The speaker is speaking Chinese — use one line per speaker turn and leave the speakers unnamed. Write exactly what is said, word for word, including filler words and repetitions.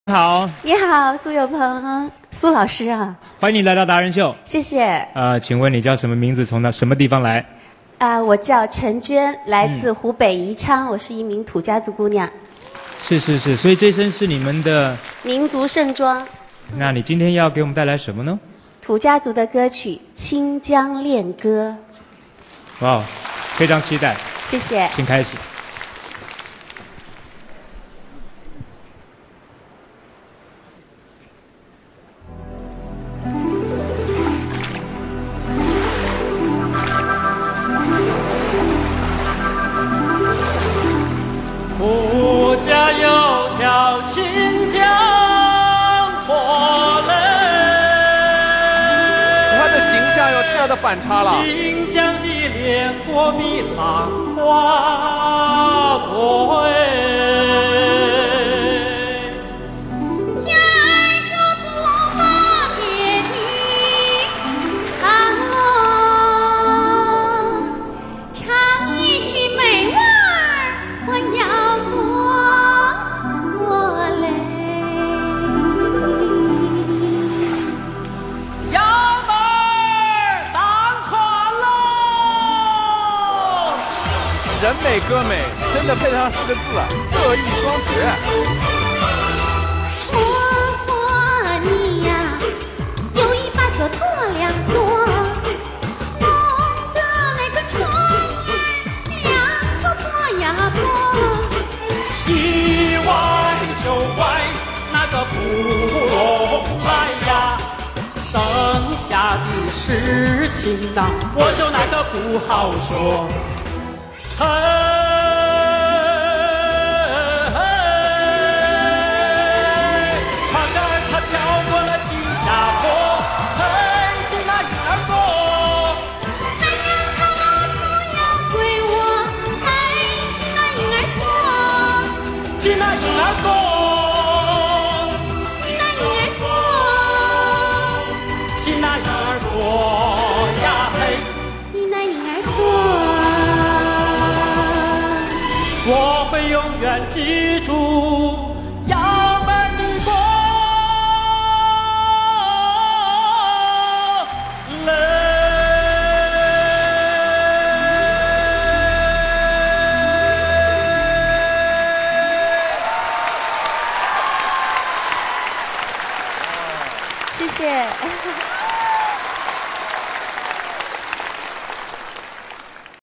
好，
你好，苏有朋，苏老师啊，
欢迎你来到达人秀。
谢谢。
呃，请问你叫什么名字？从哪什么地方来？
啊、我叫陈娟，来自湖北宜昌，我是一名土家族姑娘。
是是是，所以这身是你们的。
民族盛装。
那你今天要给我们带来什么呢？
土家族的歌曲《清江恋歌》。
哇哦，非常期待。
谢谢。
请开始。
我家有条清江火泪，
他的形象有太大的反差了。
清江的莲火比浪花多哎。
人美歌美，真的配得上四个字，色艺双绝。
婆婆你呀，有一把这多良多，弄得那个船儿两个破呀破。
一歪就歪，那个不容来呀。剩下的事情呐，我就那个不好说。嘿，船儿它跳过了几家坡，嘿，进那婴儿所。
他娘他老主要归我，嘿，进那婴儿所，
进那婴儿所，
进那婴儿所，
进那婴儿所呀嘿，
进那婴儿所。
我会永远记住杨门的光泪。
谢谢。